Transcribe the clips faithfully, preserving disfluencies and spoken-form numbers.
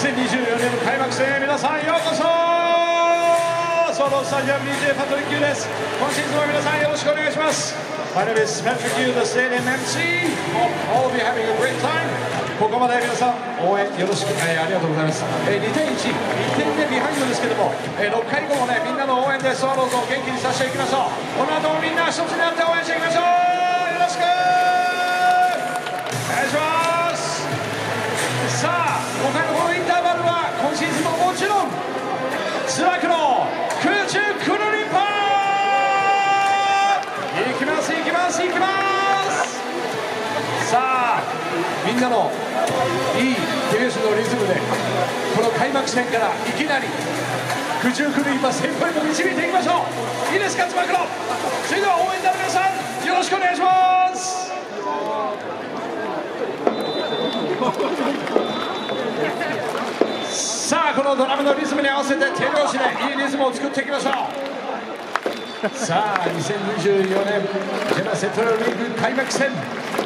せんにじゅうよねんの開幕戦へ皆さんようこそ。ソロスタジアム ディージェー パトリック・ユーです。今シーズンも皆さんよろしくお願いします。My name is Patrick Yu, the Stadium エムシー. Hope all of you having a great time. ここまで皆さん応援よろしく、えー、ありがとうございます。えー、にてんいち、にてんでビハインドですけども、えー、ろっかい以降もねみんなの応援でスワローズを元気にさせていきましょう。この後もみんな一つになって応援していきましょう。よろしくお願いします。さあ今回のこのインターバルは今シーズンももちろんつらくの空中くるりんぱいきますいきますいきます。さあみんなのいい手拍子のリズムでこの開幕戦からいきなり空中くるりんぱ成功へと導いていきましょう。いいですかつば九郎。それでは応援団の皆さんよろしくお願いします。さあこのドラムのリズムに合わせて手拍子でいいリズムを作っていきましょう。さあにせんにじゅうよねんジェナセントラルリーグ開幕戦。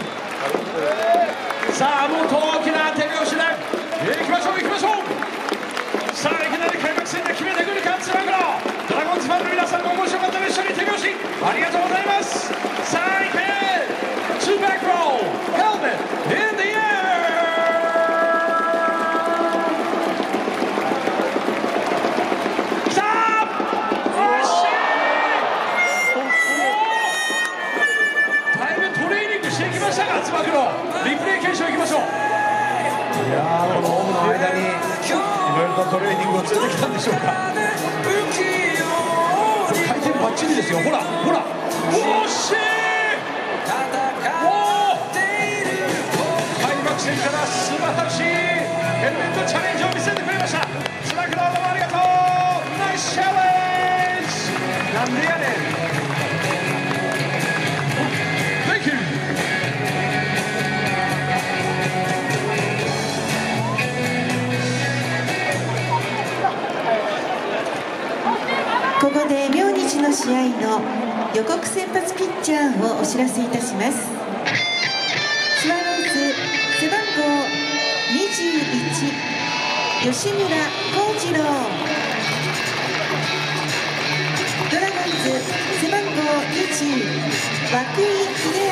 さあもっと大きな手拍子でいきましょういきましょう。さあいきなり開幕戦で決めてくるかつば九郎。ドラゴンズファンの皆さんも面白かったら一緒に手拍子ありがとうございます。さあいけツーバックローヘルメット in the air。つば九郎リプレイ検証いきましょう。いやーこのホームの間にいろいろとトレーニングを連れてきたんでしょうか。回転バッチリですよ。ほらほら惜しい。開幕戦から素晴らしいヘルメットチャレンジを見せてくれました。つば九郎どうもありがとう。ナイスチャレンジ。なんでやねん。 ここで明日の試合の予告先発ピッチャーをお知らせいたします。スワローズ背番号にじゅういち吉村幸次郎、ドラゴンズ背番号にじゅう涌井秀